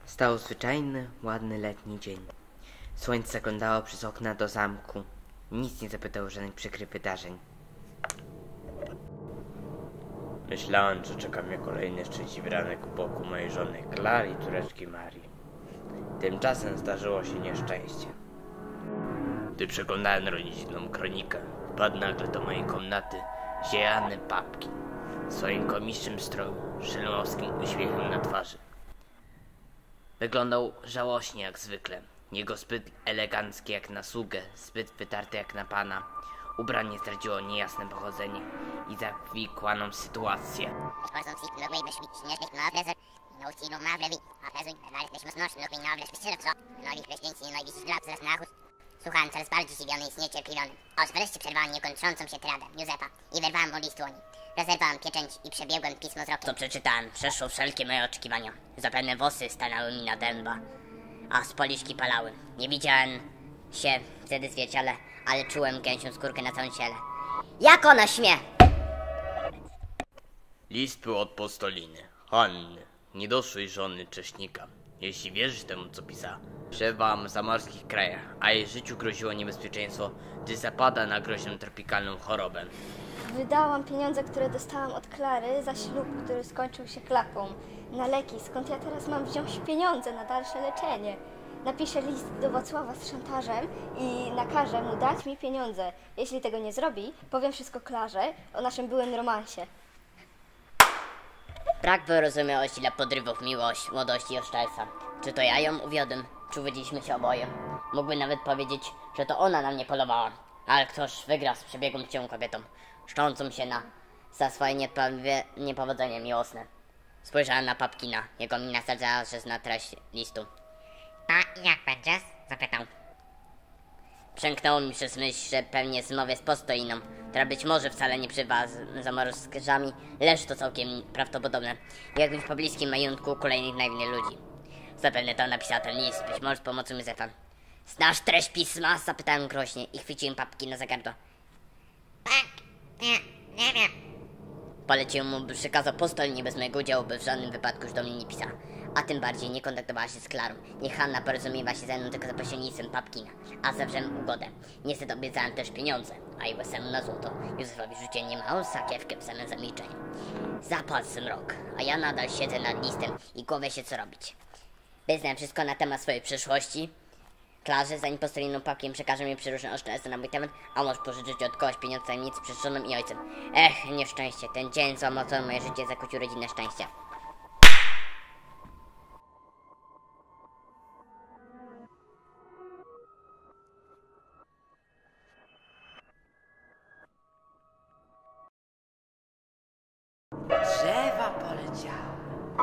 Stał zwyczajny, ładny letni dzień. Słońce zaglądało przez okna do zamku. Nic nie zapytał o żadnych przykrych wydarzeń. Myślałem, że czeka mnie kolejny szczęśliwy ranek u boku mojej żony Klary i córeczki Marii. Tymczasem zdarzyło się nieszczęście. Gdy przeglądałem rodzinną kronikę, wpadł nagle do mojej komnaty zielony Papkin w swoim komicznym stroju, szelmowskim uśmiechem na twarzy. Wyglądał żałośnie jak zwykle. Jego zbyt eleganckie jak na sługę, zbyt wytarte jak na pana. Ubranie zdradziło niejasne pochodzenie i zawikłaną sytuację. Słuchałem coraz bardziej zdziwiony i zniecierpliwiony, aż wreszcie przerwałem niekończącą się tiradę Józefa i wyrwałem mu list dłoni. Rozerwałem pieczęć i przebiegłem pismo wzrokiem. Co przeczytałem, przeszło wszelkie moje oczekiwania. Zapewne włosy stanęły mi na dęba, a spoliczki palały. Nie widziałem się wtedy w zwierciale, ale czułem gęsią skórkę na całym ciele. Jak ona śmie? List był od Postoliny, Hanny, niedoszłej żony Cześnika. Jeśli wierzysz temu, co pisała, przebywałam w zamorskich krajach, a jej życiu groziło niebezpieczeństwo, gdy zapada na groźną tropikalną chorobę. Wydałam pieniądze, które dostałam od Klary za ślub, który skończył się klapą. Na leki, skąd ja teraz mam wziąć pieniądze na dalsze leczenie? Napiszę list do Wacława z szantażem i nakażę mu dać mi pieniądze. Jeśli tego nie zrobi, powiem wszystko Klarze o naszym byłym romansie. Brak wyrozumiałości dla podrywów młodości i oszczerstwa. Czy to ja ją uwiodłem? Czy uwiedzieliśmy się oboje? Mógłbym nawet powiedzieć, że to ona na mnie polowała. Ale ktoż wygra z przebiegłą cię kobietą, szczącą się za swoje niepowodzenie miłosne. Spojrzałem na Papkina. Jego mina zdradzała, że zna treść listu. A jak będziesz? Zapytał. Przemknęło mi przez myśl, że pewnie zmowie z Postoliną, która być może wcale nie przybywa z zamorskami, lecz to całkiem prawdopodobne, jakby w pobliskim majątku kolejnych naiwnych ludzi. Zapewne to napisała ten list, być może z pomocą Józefa. Znasz treść pisma? Zapytałem groźnie i chwyciłem Papkina za gardło. Tak, nie wiem. Poleciłem mu, by przekazał Postolinie bez mojego udziału, by w żadnym wypadku już do mnie nie pisała, a tym bardziej nie kontaktowała się z Klarą. Niech Hanna porozumiewa się ze mną tylko za pośrednictwem Papkina, a zawrzemy ugodę. Niestety obiecałem też pieniądze, a i łesem na złoto Józefowi rzuciłem niemałą sakiewkę w samym zamilczeniu. Zapadł zmrok, a ja nadal siedzę nad listem i głowię się co robić. Wyznałem wszystko na temat swojej przyszłości Klarze, zanim Postoliną Papkiem przekaże mi przeróżne oszczędności na mój temat, a może pożyczyć od kogoś pieniądze tajemnicy przed żoną i ojcem. Ech, nieszczęście, ten dzień złamał moje życie, zakłócił rodzinne szczęście. Drzewa poleciały.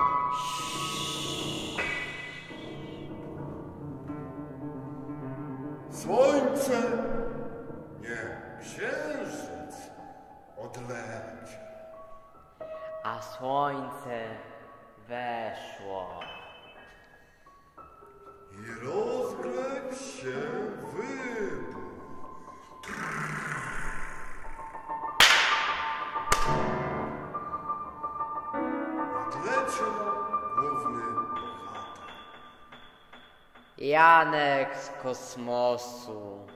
Słońce, nie, księżyc odleciał. A słońce weszło. I rozgrzał się wybuch. Odleciał główny bohater. Janek z kosmosu.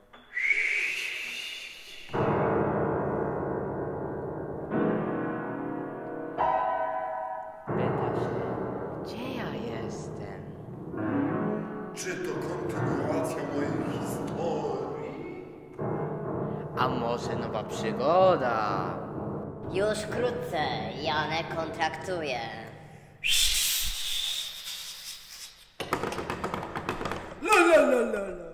Pyta się, gdzie ja jestem? Czy to kontynuacja mojej historii? A może nowa przygoda? Już wkrótce Janek kontraktuje. La la la la la.